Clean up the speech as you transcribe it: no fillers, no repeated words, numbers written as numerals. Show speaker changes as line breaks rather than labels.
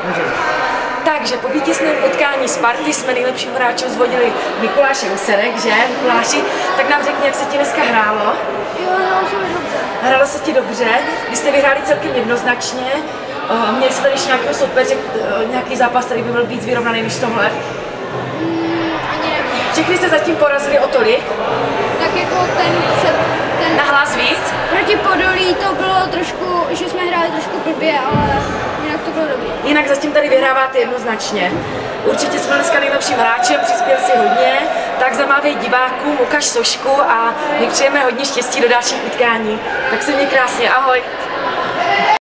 Takže po vítězném utkání Sparty jsme nejlepším hráčem zvodili Mikuláše Userek, že? Mikuláši, tak nám řekni, jak se ti dneska hrálo?
Jo, hrálo se mi dobře.
Hrálo se ti dobře, vy jste vyhráli celkem jednoznačně. Měli jste tady ještě nějakého soupeře, nějaký zápas, který by byl víc vyrovnaný než tohle?
Ani nevím.
Všechny jste zatím porazili o tolik?
Tak jako ten
Nahlas víc?
proti Podolí to bylo trošku, že jsme hráli trošku blbě, ale jinak to bylo dobré.
Jinak zatím tady vyhráváte jednoznačně. Určitě jsme dneska nejlepším hráčem, přispěl si hodně, tak zamávej divákům, ukaž sošku a my přejeme hodně štěstí do dalších utkání. Tak se měj krásně, ahoj!